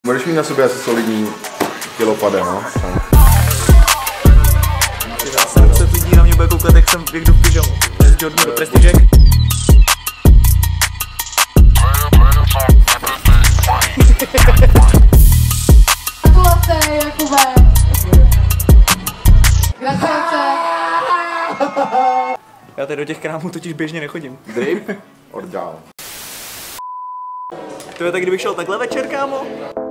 Budeš mít na sobě asi solidní kilopade, no? Se lidí na mě bude koukat, jak jdu v pyžamu. Z Jordanu do prestižek. Gratulace, Jakube. Gratulace. Já tady do těch krámů totiž běžně nechodím. Drip or down? To je tak, kdybych šel takhle večer, kámo?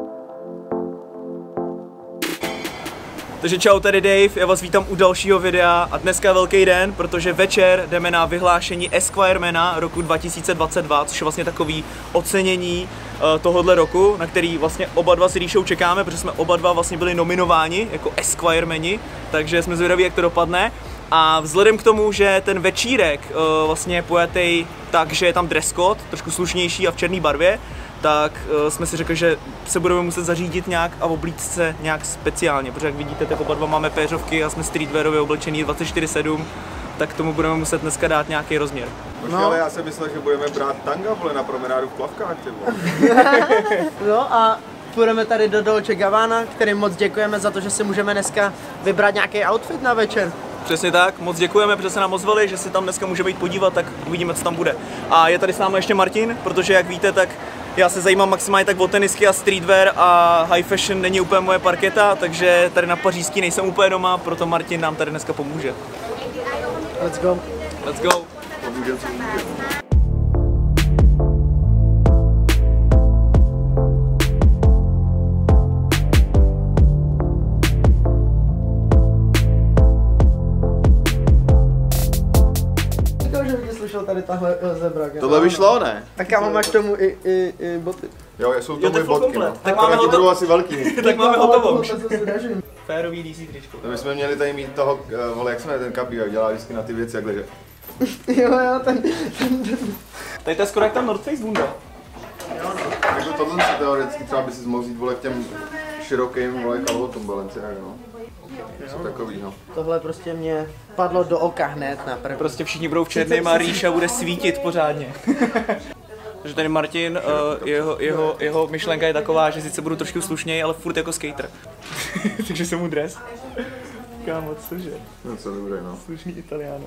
Takže čau, tady Dave, já vás vítám u dalšího videa a dneska je velký den, protože večer jdeme na vyhlášení Esquiremana roku 2022, což je vlastně takový ocenění tohohle roku, na který vlastně oba dva s Ríšou čekáme, protože jsme oba dva vlastně byli nominováni jako Esquiremani, takže jsme zvědaví, jak to dopadne. A vzhledem k tomu, že ten večírek vlastně je pojatý tak, že je tam dress code, trošku slušnější a v černé barvě, tak jsme si řekli, že se budeme muset zařídit nějak a oblíct se nějak speciálně, protože jak vidíte, tak oba dva máme péřovky a jsme streetwearově oblečený 24/7, tak tomu budeme muset dneska dát nějaký rozměr. No. Ale já jsem myslel, že budeme brát tanga, vole, na promenádu v plavkách, ty vole. No a půjdeme tady do Dolce Gabbana, kterým moc děkujeme za to, že si můžeme dneska vybrat nějaký outfit na večer. Přesně tak, moc děkujeme, protože se nám ozvali, že si tam dneska můžeme jít podívat, tak uvidíme, co tam bude. A je tady s námi ještě Martin, protože jak víte, tak já se zajímám maximálně tak o tenisky a streetwear a high fashion není úplně moje parketa, takže tady na pařížský nejsem úplně doma, proto Martin nám tady dneska pomůže. Let's go. Let's go. Pomůže, co může. Že by slyšel tady tahle zebra. Tohle by šlo, ne? Tak kámo, máš tomu i boty. Jo, jsou to Jo, to moje je full bodky, no. komplet. Tak Tak máme máme budou asi velký. Tak máme hotovo. Férový DC tričko. To bychom měli tady mít toho, vole, jak se jmenuje ten Kapího, dělá vždycky na ty věci, jakhle, že? Jo, ten. Tady to je skoro jak tam North Face bunda. Jako tohle se teoreticky třeba by si mohl vzít, vole, k těm širokým, vole, kalhotům Balenciaga, no. Jsou takový, no. Tohle prostě mě padlo do oka hned na první. Prostě všichni budou v černém a Ríša bude svítit pořádně. Takže tady Martin, jeho myšlenka je taková, že sice budu trošku slušněji, ale furt jako skater. Takže jsem mu dres. Kámo, cože? No co dobré, no. Slušný Italiano.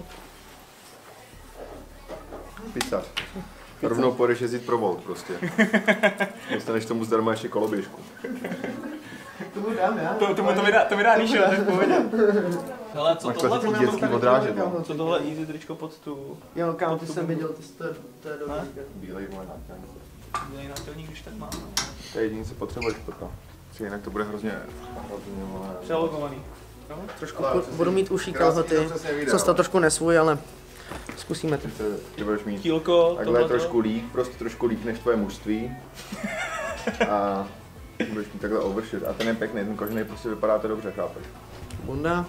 Pizzař. Rovnou půjdeš jezdit pro Volt prostě. Dostaneš tomu zdarma ještě koloběžku. Tomu dám já. To mi dá Ríša, tak v pohodě. Hele, co Máš tohle? klasický dětský odrážet, no. Co tohle easy tričko pod tu... Jo, kámo, ty jsem viděl, to je dobrý. Bílej, vole, nátělník. Bílej nátělník, když tak má. To je jediný, co potřebuješ proto. Jinak to bude hrozně, vole. Přelogovaný. Trošku budu mít uší kalhoty, jsem to trošku nesvůj, ale zkusíme to. Ty budeš mít Tílko, takhle je trošku líp, prostě trošku líp než tvoje mužství. A budeš mít takhle overshirt. A ten je pěkný, ten kožený prostě vypadá to dobře, chápeš? Bunda.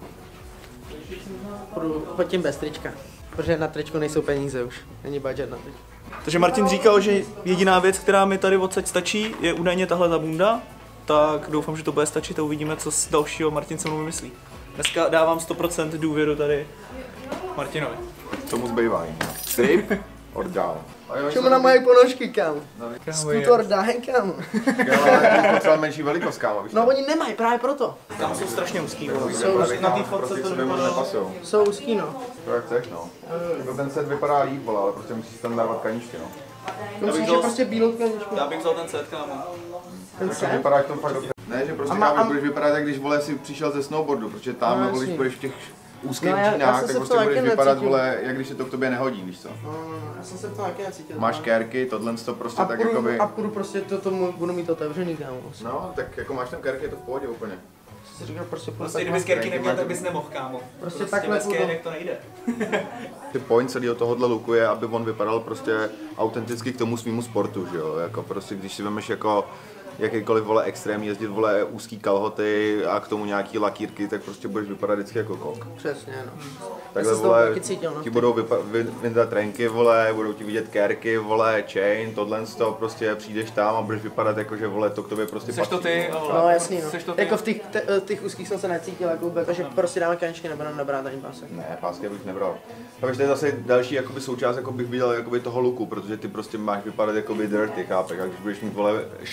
Pojď tím bez trička, protože na tričku nejsou peníze už, není budget na tričku. Takže Martin říkal, že jediná věc, která mi tady odsaď stačí, je údajně tahle ta bunda. Tak doufám, že to bude stačit a uvidíme, co z dalšího Martin se mnou vymyslí. Dneska dávám 100% důvěru tady Martinovi. Tomu zbývá jim. Strip or down. Čemu na moje ponožky, kámo? Skutor dáhen, kámo. Ale ty potřeba menší velikost, kámo. No oni nemají, právě proto. Tam jsou strašně úzký. Na té fotce to vypadá. Jsou úzký, no. To jak chceš, no. Jako ten set vypadá líp, vole, ale prostě musíš tam dávat kaničky, no. Musíš je prostě bílou tkaničku. Já bych vzal ten set, kámo. Ten set? Vypadáš tam fakt dobře. Ne, že prostě kámo, budeš vypadat, jak když, vole, si přišel ze snowboardu, protože tam, No, když budeš v těch úzkých No, já džínách, jsem tak se prostě to budeš taky vypadat, necítil. vole, jak když se to k tobě nehodí, víš co. Já jsem se to taky necítil. Máš kérky, tohle to prostě tak jakoby... A půjdu prostě tomu budu mít otevřený, kámo. No, tak jako máš tam kérky, je to v pohodě úplně. Jsem si říkal, prostě půjdu Prostě kdyby kerky neměl, tak bys nemohl, kámo. Prostě takhle bez kérek to nejde. Ty point celého tohohle looku je, aby on vypadal prostě autenticky k tomu svýmu sportu, že jo, jako prostě když si vemeš jako jakýkoliv, vole, extrém, jezdit, vole, úzký kalhoty a k tomu nějaký lakírky, tak prostě budeš vypadat vždycky jako kok. Přesně, no. Takhle, jsem z toho vole, taky cítil, no. ti budou vyndat trenky, vole, budou ti vidět kérky, vole, chain, tohle z toho prostě přijdeš tam a budeš vypadat jako, že, vole, to k tobě prostě Seš to patří. ty, No jasný, no. Seš to ty. Jako v těch úzkých jsem se necítil, jako vůbec, takže prostě dáme kaničky, nebudeme nabrát ani pásek. Ne, pásky bych nebral. A víš, to je zase další jakoby součást, jako bych viděl jakoby toho looku, protože ty prostě máš vypadat jakoby dirty, chápeš? A když budeš mít, vole, shiny pásky,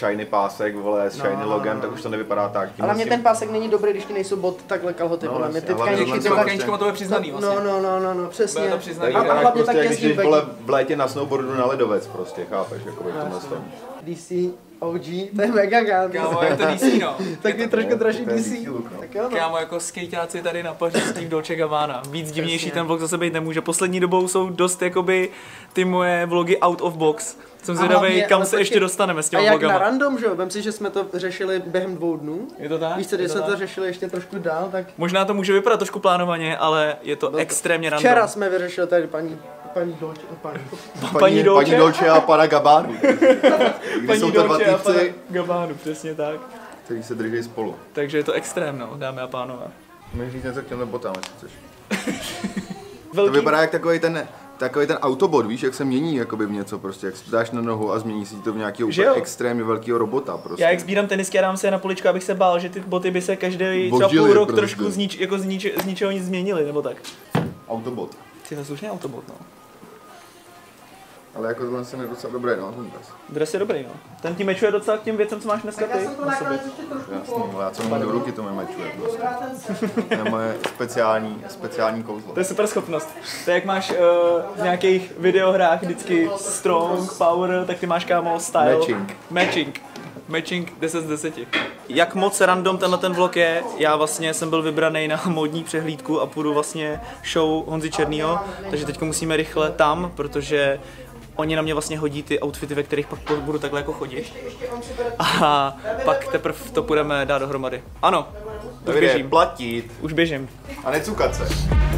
pásek, vole, s shiny logem, tak už to nevypadá tak. Ale mě ten pásek není dobrý, když ti nejsou bot takhle kalhoty, vole. Mě ty tkaníčky má to přiznaný vlastně. No, přesně. Bude to přiznaný. A hlavně prostě, tak jak jezdím když vole v létě na snowboardu na ledovec prostě, chápeš, jako v tomhle tom. DC OG, to je mega kámo. Kámo, je to DC, no. Taky trošku dražší DC. Tak jo, no. Kámo, jako skejťáci tady na pařížský v Dolce Gabbana. Víc divnější ten vlog zase být nemůže. Poslední dobou jsou dost jakoby ty moje vlogy out of box. Jsem zvědavý, kam se ještě dostaneme s těma vlogama. A jak na random, že jo? Vem si, že jsme to řešili během 2 dnů. Je to tak? Víš co, když jsme to řešili ještě trošku dál, tak... Možná to může vypadat trošku plánovaně, ale je to extrémně random. Včera jsme vyřešili tady paní Dolce, Paní Dolce a pana Gabbánu. Paní Jsou to dva Dolce a pana týpci, Gabbánu, přesně tak. kteří se drží spolu. Takže je to extrém, no, dámy a pánové. Můžeš říct něco k těmhle botám, jestli chceš. To Velký... vypadá jak takový ten autobot, víš, jak se mění jakoby v něco prostě, jak si dáš na nohu a změní si to v nějakého úplně extrémně velkého robota prostě. Já jak sbírám tenisky a dám se je na poličku, abych se bál, že ty boty by se každý třeba půl rok prostě trošku z ničeho nic změnili, nebo tak. Autobot. Ty to slušně autobot, no. Ale jako tohle se je docela dobré, no, ten dres. Dres je dobrý, no. Ten ti mečuje docela k těm věcem, co máš dneska ty. Jasný, ale já co mám do ruky, to mi mečuje prostě. To je moje speciální kouzlo. To je super schopnost. To je jak máš v nějakých videohrách vždycky strong, power, tak ty máš kámo style. Matching 10 z 10. Jak moc random ten vlog je, já vlastně jsem byl vybraný na módní přehlídku a půjdu vlastně show Honzy Černýho, takže teď musíme rychle tam, protože oni na mě vlastně hodí ty outfity, ve kterých pak budu takhle jako chodit. A pak teprve to půjdeme dát dohromady. Ano, už běžím. Platit. Už běžím. A necukat se.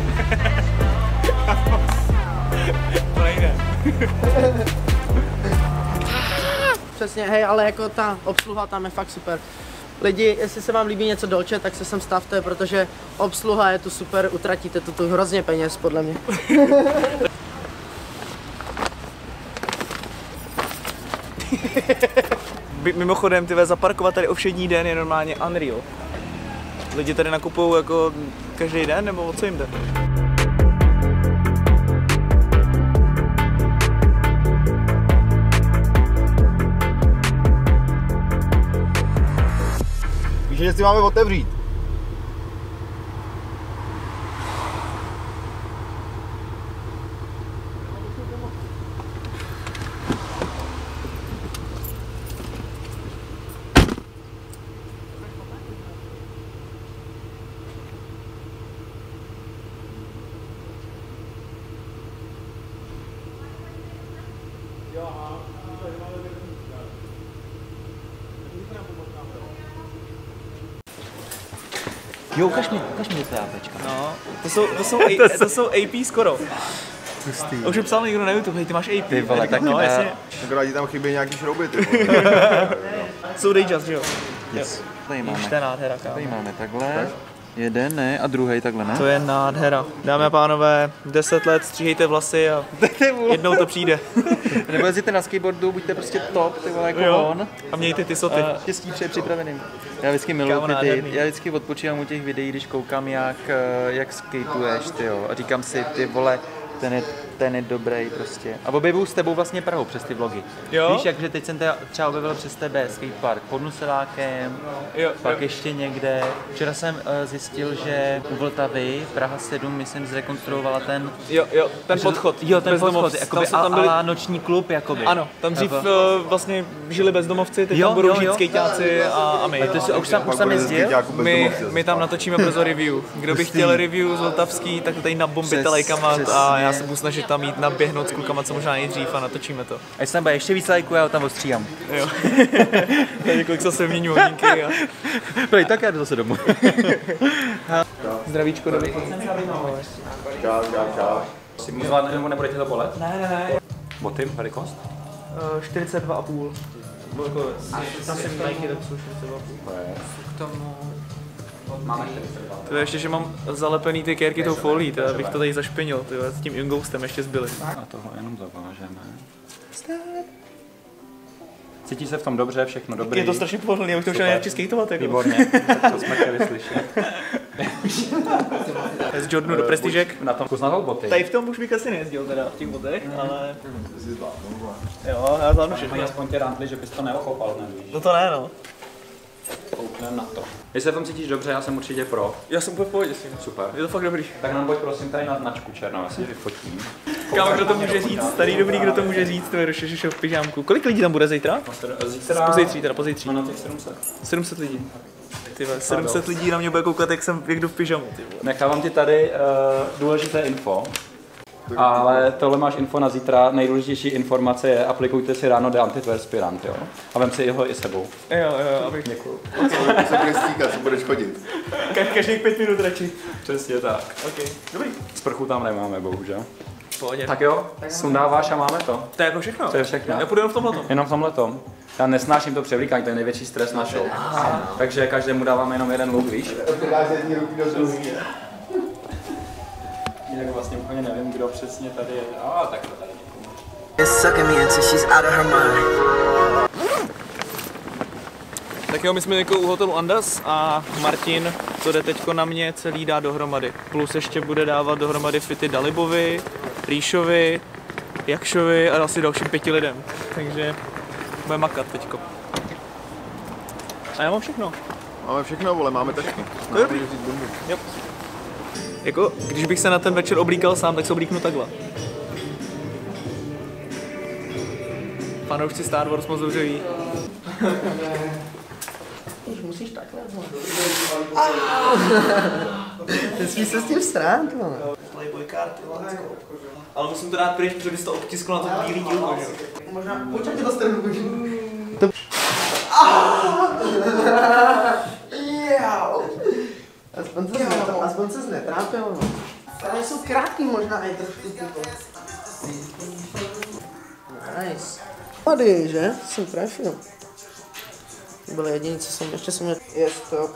To nejde. Přesně, hej, ale jako ta obsluha tam je fakt super. Lidi, jestli se vám líbí něco Dolce, tak se sem stavte, protože obsluha je tu super, utratíte tu hrozně peněz, podle mě. Mimochodem, zaparkovat tady o všední den je normálně unreal. Lidi tady nakupují jako každý den, nebo o co jim jde? Víš, že si máme otevřít. Jo, ukaž mi ty APčka. No, to jsou AP skoro. Pustý. Už psal někdo na YouTube, hej, ty máš AP. Ty vole, tak no, jasně. Akorát ti tam chybí nějaký šrouby, ty. Jsou Dayjust, že jo? Yes. Tady Víš, máme. to je nádhera, kámo. Tady máme takhle. Jeden, ne? A druhý takhle, ne? To je nádhera. Dámy a pánové, 10 let, stříhejte vlasy a jednou to přijde. Nebo jezdíte na skateboardu, buďte prostě top, ty vole, jako Jo. on. A mějte ty soty. Štěstí přeje připraveným. Já vždycky miluji Kámo, ty, nádherný. já vždycky odpočívám u těch videí, když koukám, jak skateuješ, ty jo. A říkám si, ty vole, ten je dobrý prostě. A objevuju s tebou vlastně Prahu přes ty vlogy. Jo? Víš, jakže teď jsem třeba objevil přes tebe skatepark pod Nuselákem, Jo, pak ještě někde. Včera jsem zjistil, že u Vltavy Praha 7, myslím, zrekonstruovala ten... ten podchod. Jo, ten podchod, bezdomovci. jakoby Tam byli... noční klub, jakoby. Ano, tam dřív vlastně žili bezdomovci, teď Jo, tam budou jo, žít jo. skejťáci a my. A už tam jezdil? My tam natočíme brzo review. Kdo by chtěl review z Vltavský, tak to tady nabombíte lajkama a já se budu snažit tam jít naběhnout s klukama co možná nejdřív a natočíme to. A jestli tam bude ještě víc lajků, já ho tam ostříhám. Jo. Tady několik se vyměňují hodinky a... Prej, tak já jdu zase domů. Zdravíčko, dobrý. Čau. Si zvládne, nebo nebude tě to bolet? Ne. Boty, velikost? 42,5. Jako, tam jsem Nike, tak jsou 42,5. K tomu... Máme 42. To je ještě, že mám zalepený ty kérky tou folí, to abych to tady zašpinil, s tím ingoustem ještě zbyly. A toho jenom zavážeme. Cítí se v tom dobře, všechno dobrý. Je to strašně pohodlný, abych to šel nejradši skateovat. Jako. Výborně, to jsme chtěli slyšet. z Jordanu do prestižek. Na tom kus na boty. Tady v tom už bych asi nejezdil teda, v těch botech, ale... Jo, já zvládnu všechno. Mají aspoň tě rantli, že bys to neokopal, nevíš. No to ne, no. Kouknem na to. Jestli se v tom cítíš dobře, já jsem určitě pro. Já jsem úplně v pohodě s tím. Super. Je to fakt dobrý. Tak nám pojď prosím tady na značku černou, já si vyfotím. Kámo, kdo to může říct? Starý dobrý, kdo to může říct? To je v pyžámku. Kolik lidí tam bude zítra? Zítra... Pozítří. No na těch 700. 700 lidí. Ty vole, 700 lidí na mě bude koukat, jak jdu v pyžamu, ty vole. Nechávám ti tady důležité info. Ale tohle máš info na zítra. Nejdůležitější informace je, aplikujte si ráno antiperspirant, jo? A vem si ho i sebou. Jo, abych... Děkuju. Se budeš stýkat, se budeš chodit. Každých 5 minut radši. Přesně tak. OK, dobrý. Sprchu tam nemáme, bohužel. Pohodě. Tak jo, sundáváš a máme to. To je jako všechno. To je všechno. Já půjdu jenom v tomhletom. Jenom v tomhletom. Já nesnáším to převlíkání, to je největší stres na show. Takže každému dáváme jenom jeden look, víš? Jinak vlastně úplně nevím, kdo přesně tady je. Takhle tady někomu. Tak jo, my jsme jako u hotelu Andas a Martin, co jde teďko na mě, celý dá dohromady. Plus ještě bude dávat dohromady fity Dalibovi, Rýšovi, Jakšovi a asi dalším 5 lidem. Takže bude makat teďko. A já mám všechno. Máme všechno, vole, máme tašky. To je dobrý. Jo. Jako, když bych se na ten večer oblíkal sám, tak se oblíknu takhle. Fanoušci Star Wars moc dobře ví. Musíš takhle. Nesmíš se s tím strát, vole. Playboy karty, ale musím to dát pryč, protože bys to obtiskl na to bílý dílko, že? Možná, počkej, tě to stranu. Aspoň se netrápil, no. Tady jsou krátký možná i trošku typo. Nice. Tady, že? Jsem trefil. To bylo jediné, co jsem ještě měl. Je stop.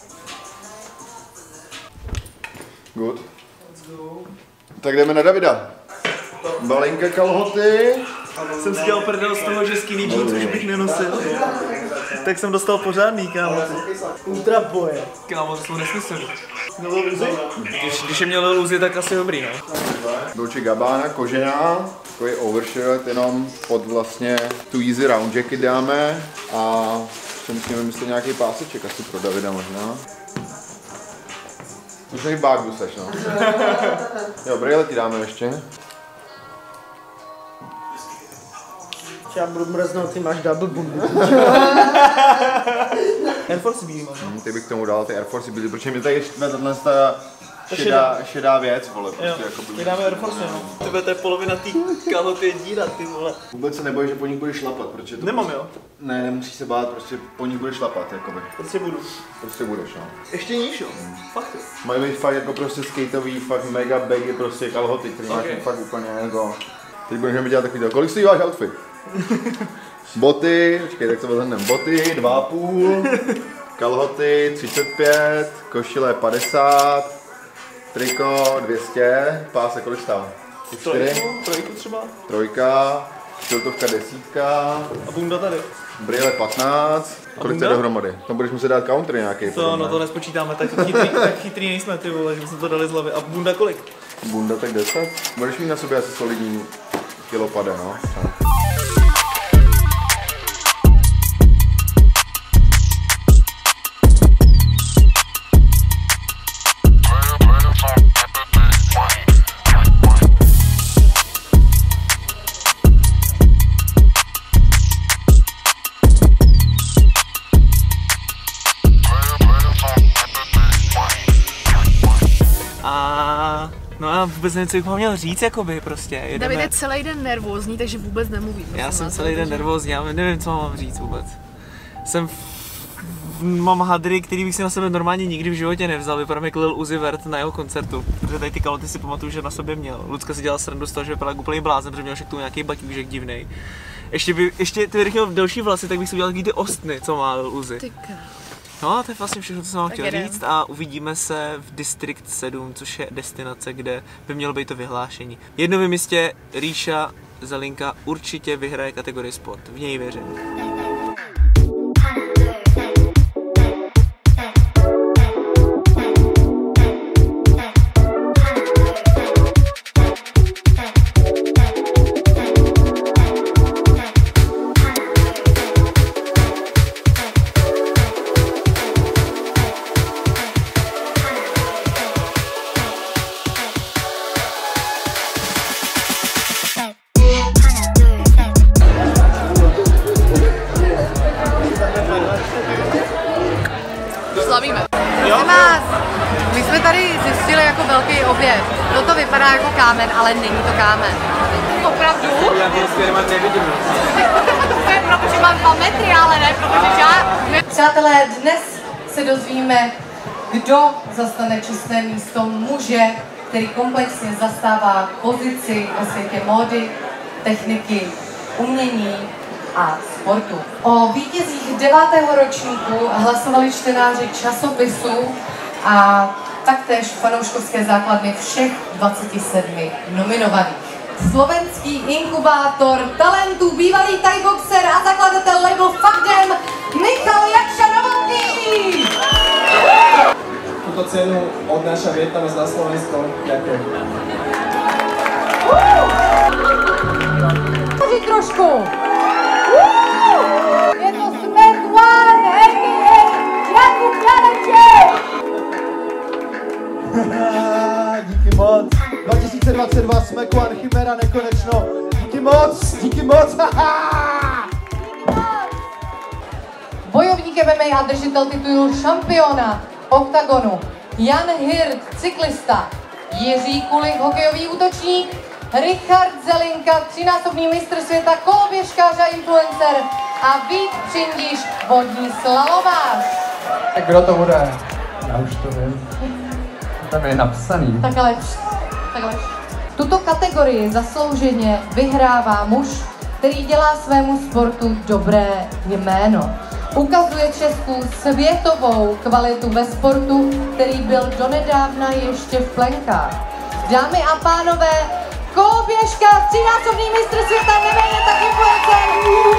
Good. Tak jdeme na Davida. Balinka kalhoty. Jsem si dělal prdel z toho, že skinny jeans už bych nenosil. Tak jsem dostal pořádný, kámo. Ultra boje. Kámo, to jsou nesmyslný. Když je měl Luzi, tak asi dobrý, no. Dolce Gabbana, kožená, takový overshirt, jenom pod vlastně tu easy round jacket dáme a ještě musíme vymyslet nějaký páseček asi pro Davida možná. Už než bágu seš, no. Jo, brýle ti dáme ještě. Já budu mrznout, ty máš double bundu. Air Force bílý mám. Ty bych k tomu dal ty Air Force byly, protože mi tady štve šedá věc, vole, prostě jako Ty dáme Air Force, no. Tebe to je polovina tý kalhoty je díra, ty vole. Vůbec se neboj, že po nich budeš šlapat, protože to Nemám, jo? Ne, nemusíš se bát, prostě po nich budeš šlapat, jakoby. Prostě budu. Prostě budeš, no. Ještě níž, jo? Fakt jo. Mají být fakt jako prostě skateový, fakt mega baggy, prostě kalhoty, který máš fakt úplně jako... Teď budeme dělat takový to. Kolik stojí váš outfit? Boty, počkej, tak to vezmeme. Boty 2,5, kalhoty 35, košile 50, triko 200, pásek kolik stává? 4, Trojku třeba? trojka, šiltovka 10, A bunda tady. brýle 15, kolik to je dohromady? Tam budeš muset dát counter nějaký. To, no to nespočítáme, tak chytrý nejsme, ty vole, že jsme to dali z hlavy. A bunda kolik? Bunda tak 10. Budeš mít na sobě asi solidní kilo pade, no. No a vůbec nevím, co bych měl říct, jakoby prostě. Jedeme. David je celý den nervózní, takže vůbec nemluví. Já jsem celý den nervózní, já nevím, co mám říct vůbec. Mám hadry, který bych si na sebe normálně nikdy v životě nevzal, vypadám jak Lil Uzi Vert na jeho koncertu. Protože tady ty kalhoty si pamatuju, že na sobě měl. Lucka si dělala srandu z toho, že vypadal jako úplný blázen, protože měl však tu nějaký baťůžek divnej. Ještě kdybych měl další vlasy, tak bych si udělal takový ty ostny, co má Lil Uzi. No, to je vlastně všechno, co jsem vám chtěl říct a uvidíme se v District 7, což je destinace, kde by mělo být to vyhlášení. V jednom místě Ríša Zelinka určitě vyhraje kategorii sport, v něj věřím. slavíme. My jsme tady zjistili jako velký objev. Toto vypadá jako kámen, ale není to kámen. Opravdu? Já to s firma nevidím. To je proto, že mám 2 metry, ale ne, protože já... Přátelé, dnes se dozvíme, kdo zastane čestné místo muže, který komplexně zastává pozici ve světě módy, techniky, umění a sportu. O vítězích 9. ročníku hlasovali čtenáři časopisů a taktéž fanouškovské základny všech 27 nominovaných. Slovenský inkubátor talentů, bývalý thaiboxer a zakladatel label Fakdem Michal Jakša Novotný! Tuto cenu odnáša Vietnamec na Slovensko. Ďakujem. Trošku! Je to Smet One, a.k.a. Jakub Janeček! Díky moc. 2022 Smack One, Chimera nekonečno. Díky moc, díky moc. Bojovník MMA a držitel titulu šampiona Oktagonu Jan Hirt, cyklista, Jiří Kulich, hokejový útočník, Richard Zelinka, 3násobný mistr světa, koloběžkář a influencer a Vít Přindíš, vodní slalomář. Tak kdo to bude? Já už to vím. Tam je napsaný. Takhle. Tuto kategorii zaslouženě vyhrává muž, který dělá svému sportu dobré jméno. Ukazuje Česku světovou kvalitu ve sportu, který byl donedávna ještě v plenkách. Dámy a pánové, koloběžka, 3násobný mistr světa, neméně tak influencer.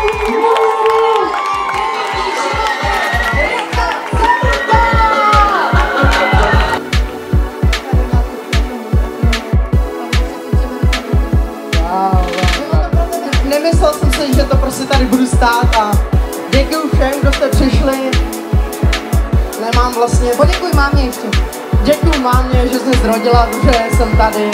Nemyslel jsem si, že to prostě tady budu stát a děkuju všem, kdo jste přišli. Nemám vlastně... Poděkuj mámě ještě. Děkuju mámě, že jsi zrodila, že jsem tady.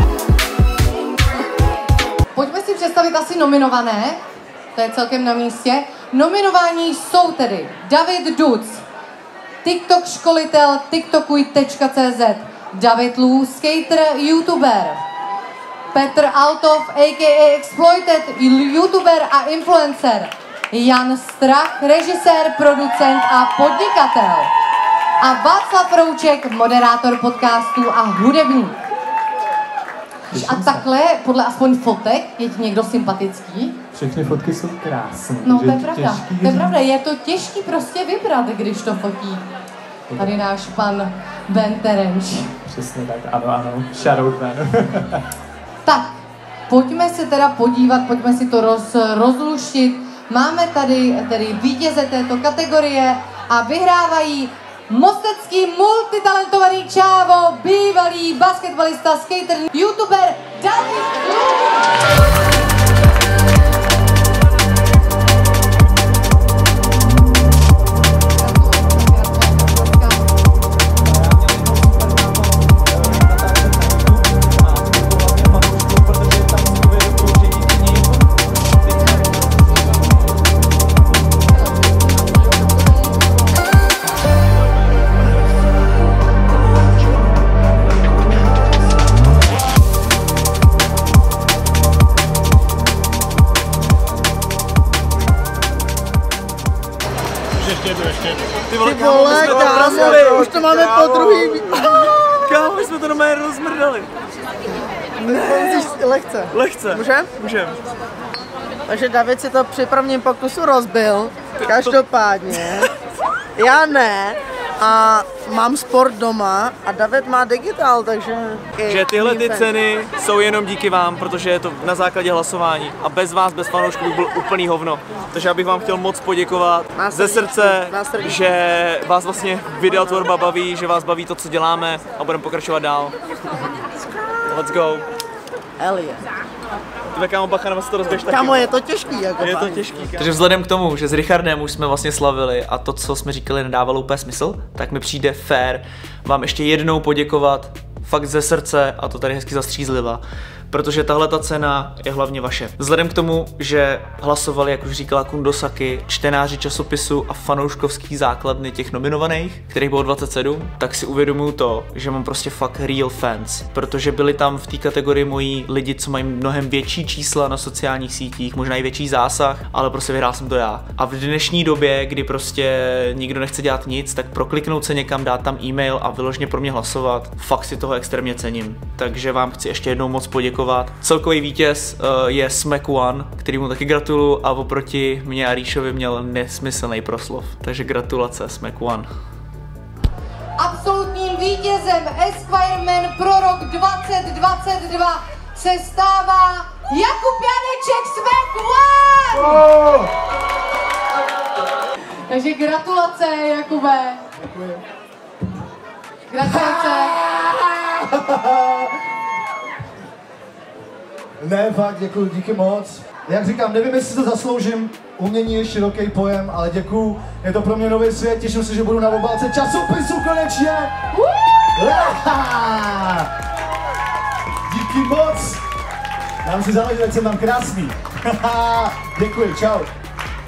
Pojďme si představit asi nominované, to je celkem na místě. Nominování jsou tedy David Duc, TikTok školitel tiktokuj.cz, David Lů, skater, youtuber, Petr Altov, a.k.a. Exploited, youtuber a influencer, Jan Strach, režisér, producent a podnikatel a Václav Rouček, moderátor podcastů a hudebník. A takhle, podle aspoň fotek, je ti někdo sympatický? Všechny fotky jsou krásné. No to je pravda, to je pravda, je to těžký prostě vybrat, když to fotí. Tady náš pan Ben Terenč. Přesně tak, ano, shoutout Ben. Tak, pojďme se teda podívat, pojďme si to rozluštit. Máme tady vítěze této kategorie a vyhrávají mostecký multitalentovaný čávo, bývalý basketbalista, skater, youtuber David Lů. Ty vole, kámo, my jsme to rozmrdali. Už to máme po druhý. Kámo, my jsme to normálně rozmrdali. Lehce. Lehce. Můžem? Můžem. Takže David si to při prvním pokusu rozbil. Každopádně. Já ne. A mám sport doma a David má digitál, takže... Že tyhle ty ceny jsou jenom díky vám, protože je to na základě hlasování a bez vás, bez fanoušků by byl úplný hovno. Takže já bych vám chtěl moc poděkovat ze srdce, že vás vlastně videotvorba baví, že vás baví to, co děláme a budeme pokračovat dál. Let's go. Elie. Tebe kámo, bacha, nebo se to rozběž taky. Kámo, je to těžký, jako je to těžký, kámo. Takže vzhledem k tomu, že s Richardem už jsme vlastně slavili a to, co jsme říkali, nedávalo úplně smysl, tak mi přijde fér vám ještě jednou poděkovat fakt ze srdce, a to tady hezky zastřízliva, protože tahle ta cena je hlavně vaše. Vzhledem k tomu, že hlasovali, jak už říkala Kundosaki, čtenáři časopisu a fanouškovský základny těch nominovaných, kterých bylo 27, tak si uvědomuju to, že mám prostě fakt real fans, protože byli tam v té kategorii moji lidi, co mají mnohem větší čísla na sociálních sítích, možná i větší zásah, ale prostě vyhrál jsem to já. A v dnešní době, kdy prostě nikdo nechce dělat nic, tak prokliknout se někam, dát tam e-mail a vyloženě pro mě hlasovat, fakt si toho extrémně cením. Takže vám chci ještě jednou moc poděkovat. Celkový vítěz je Smack One, který mu taky gratuluju, a oproti mě a Ríšovi měl nesmyslný proslov. Takže gratulace Smack One. Absolutním vítězem Esquire Man pro rok 2022 se stává Jakub Janeček Smack One! Takže gratulace, Jakube. Děkuji. Gratulace. Ne, fakt, děkuji, díky moc. Jak říkám, nevím, jestli to zasloužím, umění je široký pojem, ale děkuju. Je to pro mě nový svět, těším se, že budu na obálce časopisu konečně. Díky moc. Nám si záleží, jak jsem tam krásný. Děkuji, čau.